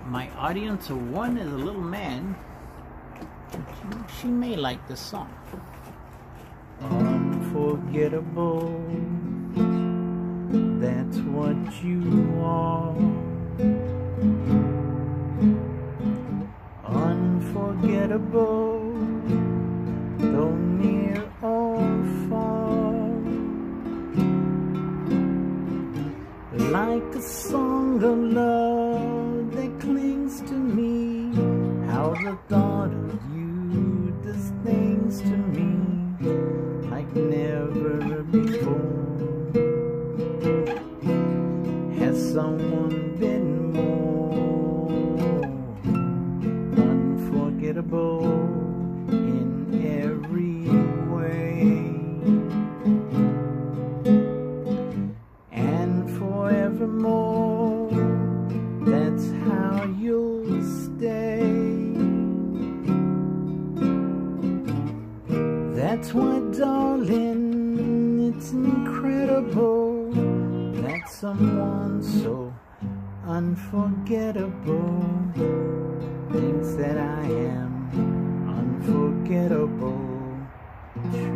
my audience of one is a little man. She may like this song. Unforgettable, that's what you are. Unforgettable, though near or far. Like a song of love that clings to me, how the thought of you does things to me like never before. Has someone been more unforgettable in every way? And forevermore, that's how you'll stay. That's why, darling, it's incredible that someone so unforgettable thinks that I am unforgettable.